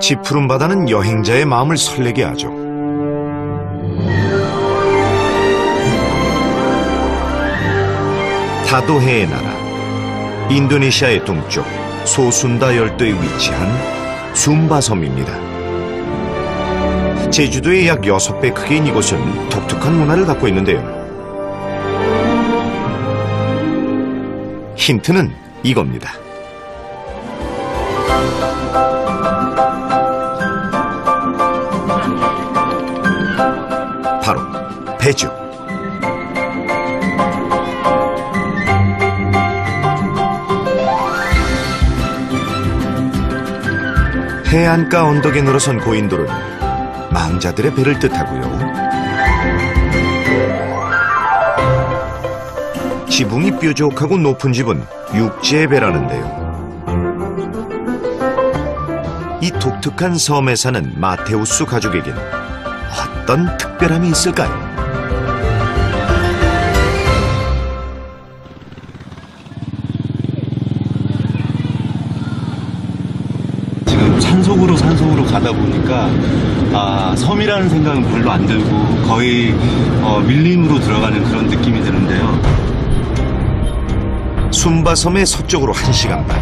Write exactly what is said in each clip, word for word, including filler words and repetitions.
지푸른 바다는 여행자의 마음을 설레게 하죠. 다도해의 나라, 인도네시아의 동쪽 소순다 열도에 위치한 숨바섬입니다. 제주도의 약 여섯 배 크기인 이곳은 독특한 문화를 갖고 있는데요. 힌트는 이겁니다. 바로 배주. 해안가 언덕에 늘어선 고인돌은 망자들의 배를 뜻하고요. 지붕이 뾰족하고 높은 집은 육지의 배라는데요. 이 독특한 섬에 사는 마테우스 가족에겐 어떤 특별함이 있을까요? 지금 산속으로 산속으로 가다 보니까 아, 섬이라는 생각은 별로 안 들고 거의 어, 밀림으로 들어가는 그런 느낌이 드는데요. 숨바섬의 서쪽으로 한 시간 반.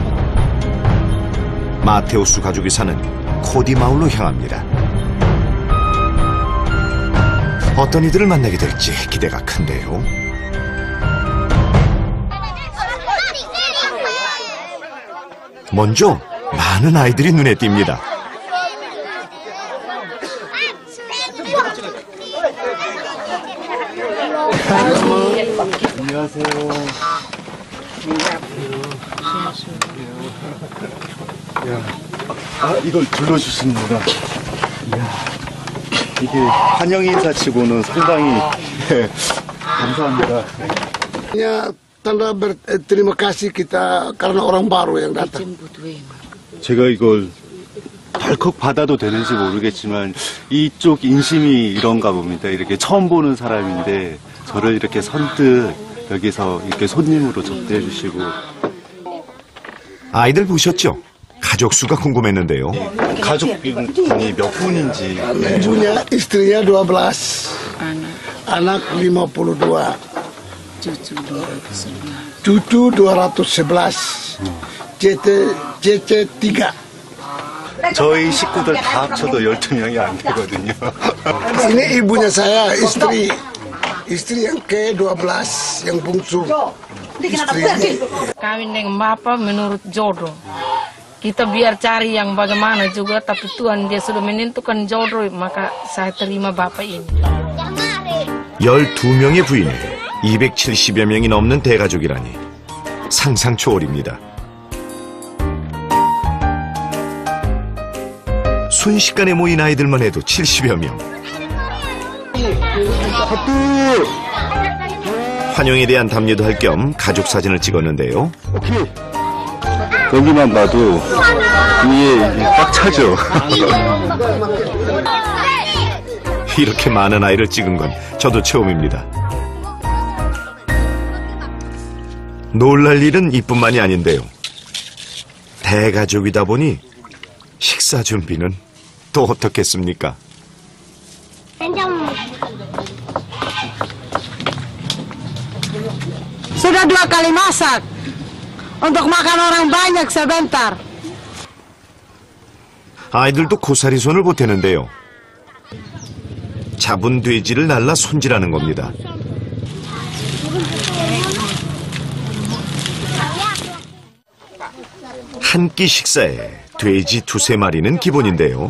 마테우스 가족이 사는 코디마을로 향합니다. 어떤 이들을 만나게 될지 기대가 큰데요. 먼저 많은 아이들이 눈에 띕니다. 안녕하세요. 아, 이걸 불러주시는구나. 이야, 이게 환영 인사치고는 상당히 네, 감사합니다. Ya, tanda berterima kasih kita karena orang baru yang datang. 제가 이걸 덜컥 받아도 되는지 모르겠지만 이쪽 인심이 이런가 봅니다. 이렇게 처음 보는 사람인데 저를 이렇게 선뜻 여기서 이렇게 손님으로 접대해 주시고. 아이들 보셨죠? 가족 수가 궁금했는데요. 가족분이 몇 분인지. Ibunya, istrinya dua belas, anak lima puluh dua, cucu dua ratus sebelas, cece cece tiga. 저희 식구들 다 합쳐도 열두 명이 안 되거든요. Ini ibunya saya, istri, istri yang ke dua belas, yang bungsu. Kawin dengan bapak menurut jodoh. Kita biar cari yang bagaimana juga, tapi Tuhan dia sudah menentukan jodoh, maka saya terima bapak ini. 열두 명의 부인, 이백칠십여 명이 넘는 대가족이라니 상상 초월입니다. 순식간에 모인 아이들만 해도 칠십여 명. 환영에 대한 담례도 할 겸 가족 사진을 찍었는데요. 여기만 봐도 위에 꽉 차죠. 이렇게 많은 아이를 찍은 건 저도 처음입니다. 놀랄 일은 이뿐만이 아닌데요. 대가족이다 보니 식사 준비는 또 어떻겠습니까? Sudah dua kali masak untuk makan orang banyak sebentar. 아이들도 고사리 손을 보태는데요. 잡은 돼지를 날라 손질하는 겁니다. 한 끼 식사에 돼지 두세 마리는 기본인데요.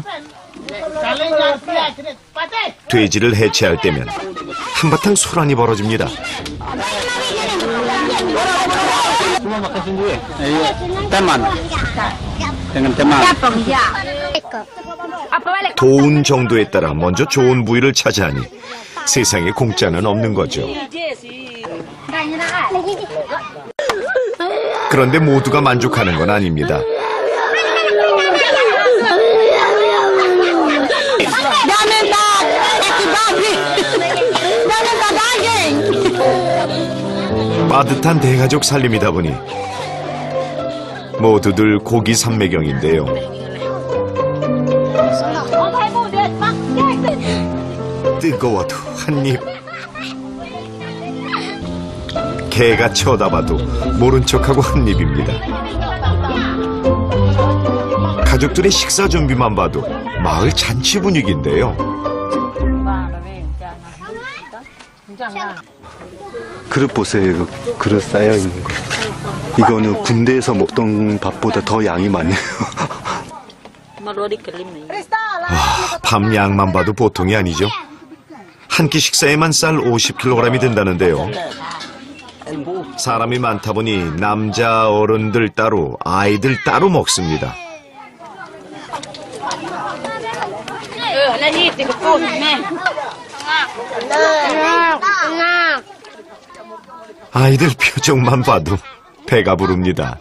돼지를 해체할 때면 한바탕 소란이 벌어집니다. 도운 정도에 따라 먼저 좋은 부위를 차지하니 세상에 공짜는 없는 거죠. 그런데 모두가 만족하는 건 아닙니다. 빠듯한 대가족 살림이다 보니 모두들 고기 삼매경인데요. 뜨거워도 한 입. 개가 쳐다봐도 모른 척하고 한 입입니다. 가족들의 식사 준비만 봐도 마을 잔치 분위기인데요. 그릇 보세요. 그 그릇 쌓여 있는 거. 이거는 군대에서 먹던 밥보다 더 양이 많네요. 와, 밤 양만 봐도 보통이 아니죠. 한 끼 식사에만 쌀 오십 킬로그램이 든다는데요. 사람이 많다 보니 남자 어른들 따로 아이들 따로 먹습니다. 아이들 표정만 봐도 배가 부릅니다.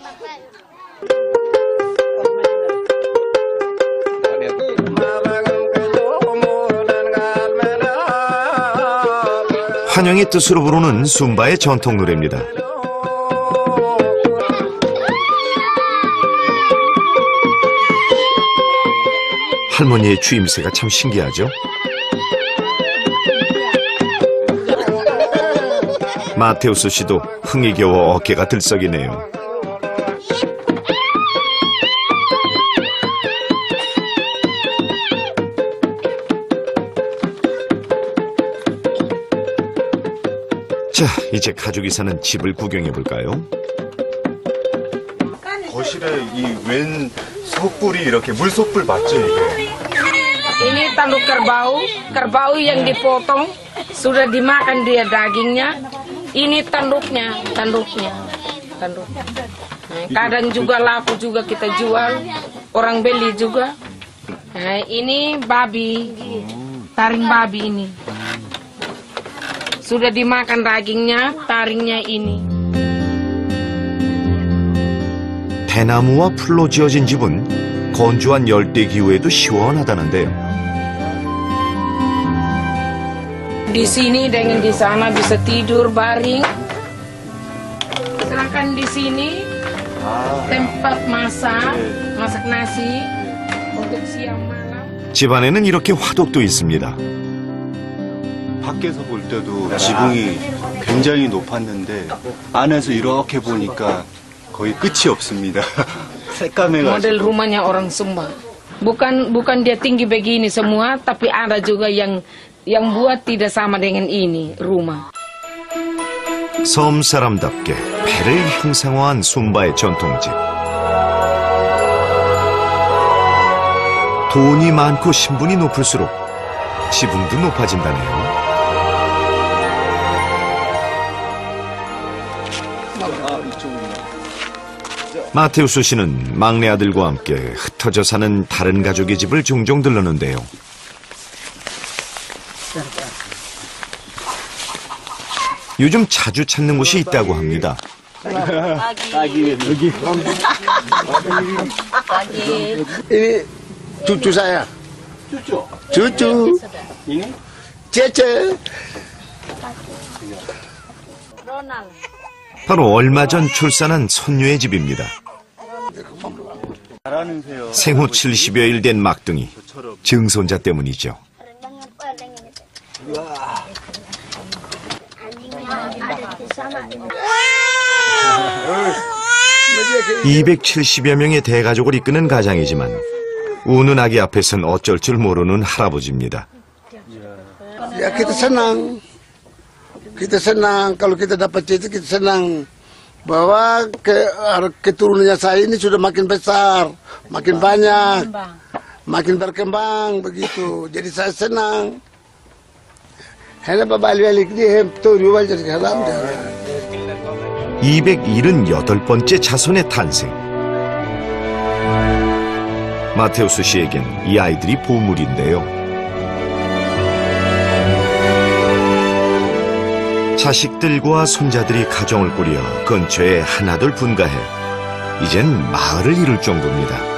환영의 뜻으로 부르는 숨바의 전통 노래입니다. 할머니의 추임새가 참 신기하죠? 마테우스 씨도 흥이 겨워 어깨가 들썩이네요. 자, 이제 가족이 사는 집을 구경해 볼까요? 거실에 이 웬 솥불이 이렇게 물솥불 맞죠 이게? Ini tanduk kerbau, kerbau yang dipotong sudah dimakan dia dagingnya. Ini tanduknya, tanduknya, tanduk. Nah, kadang juga laku juga kita jual, orang beli juga. Nah, ini babi, taring babi ini. Sudah dimakan dagingnya, taringnya ini. 대나무와 풀로 지어진 집은 건조한 열대 기후에도 시원하다는데요. Di sini dengan di sana bisa tidur baring. Sedangkan di sini tempat masak, masak nasi untuk siang malam. 집안에는 이렇게 화덕도 있습니다. 밖에서 볼 때도 지붕이 굉장히 높았는데 안에서 이렇게 보니까 거의 끝이 없습니다. 새까매가지고. Model rumahnya orang Sumba. Bukan bukan dia tinggi begini semua, tapi ada juga yang yang buat tidak sama dengan ini rumah. 섬 사람답게 배를 형상화한 숨바의 전통집. 돈이 많고 신분이 높을수록 지붕도 높아진다네요. 마테우스 씨는 막내 아들과 함께 흩어져 사는 다른 가족의 집을 종종 들르는데요. 요즘 자주 찾는 곳이 있다고 합니다. Ini cucu saya. Cucu? Cucu. Ini? Cece. 바로 얼마 전 출산한 손녀의 집입니다. 잘하는세요. 생후 칠십여일 된 막둥이, 증손자 때문이죠. 이백칠십여 명의 대가족을 이끄는 가장이지만 우는 아기 앞에선 어쩔 줄 모르는 할아버지입니다. Ya kita senang. Kita senang kalau kita dapat cece, kita senang bahwa ke, keturunannya saya ini sudah makin besar, makin banyak, makin berkembang begitu. Jadi saya senang. Hanya babalik dia tuh jual jadi halam dia. 이백칠십팔 번째 자손의 탄생. 마테우스 씨에겐 이 아이들이 보물인데요. 자식들과 손자들이 가정을 꾸려 근처에 하나둘 분가해 이젠 마을을 이룰 정도입니다.